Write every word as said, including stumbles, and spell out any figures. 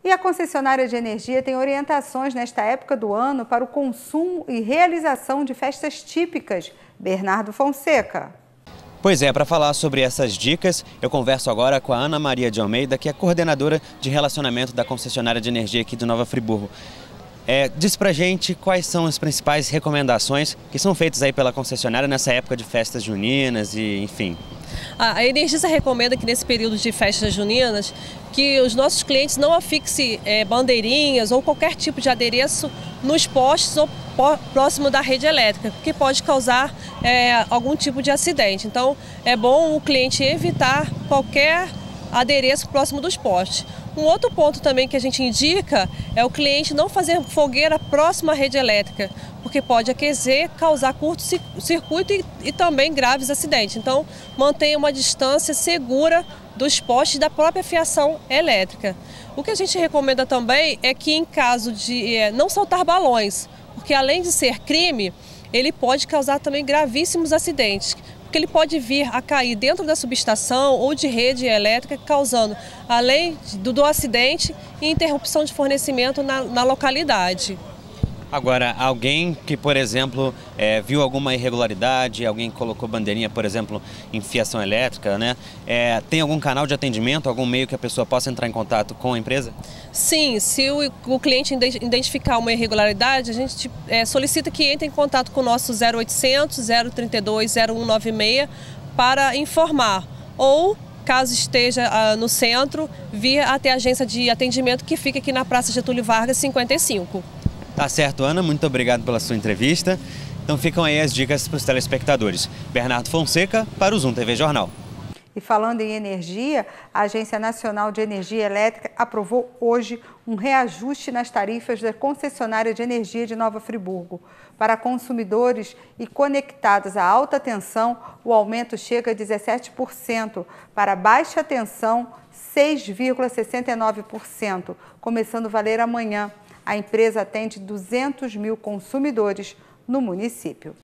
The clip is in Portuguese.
E a concessionária de energia tem orientações nesta época do ano para o consumo e realização de festas típicas. Bernardo Fonseca. Pois é, para falar sobre essas dicas, eu converso agora com a Ana Maria de Almeida, que é coordenadora de relacionamento da concessionária de energia aqui do Nova Friburgo. É, diz pra gente quais são as principais recomendações que são feitas aí pela concessionária nessa época de festas juninas e enfim. A Energisa recomenda que nesse período de festas juninas que os nossos clientes não afixem é, bandeirinhas ou qualquer tipo de adereço nos postes ou próximo da rede elétrica, porque pode causar é, algum tipo de acidente. Então é bom o cliente evitar qualquer adereço próximo dos postes. Um outro ponto também que a gente indica é o cliente não fazer fogueira próxima à rede elétrica, porque pode aquecer, causar curto-circuito e, e também graves acidentes. Então, mantenha uma distância segura dos postes da própria fiação elétrica. O que a gente recomenda também é que, em caso de é, não soltar balões, porque além de ser crime, ele pode causar também gravíssimos acidentes, porque ele pode vir a cair dentro da subestação ou de rede elétrica, causando, além do, do acidente, interrupção de fornecimento na, na localidade. Agora, alguém que, por exemplo, é, viu alguma irregularidade, alguém colocou bandeirinha, por exemplo, em fiação elétrica, né? É, tem algum canal de atendimento, algum meio que a pessoa possa entrar em contato com a empresa? Sim, se o, o cliente identificar uma irregularidade, a gente é, solicita que entre em contato com o nosso zero oitocentos, zero trinta e dois, zero um nove seis para informar. Ou, caso esteja uh, no centro, vir até a agência de atendimento que fica aqui na Praça Getúlio Vargas cinquenta e cinco. Tá certo, Ana. Muito obrigado pela sua entrevista. Então ficam aí as dicas para os telespectadores. Bernardo Fonseca para o Zoom T V Jornal. E falando em energia, a Agência Nacional de Energia Elétrica aprovou hoje um reajuste nas tarifas da concessionária de energia de Nova Friburgo. Para consumidores e conectados a alta tensão, o aumento chega a dezessete por cento. Para baixa tensão, seis vírgula sessenta e nove por cento, começando a valer amanhã. A empresa atende duzentos mil consumidores no município.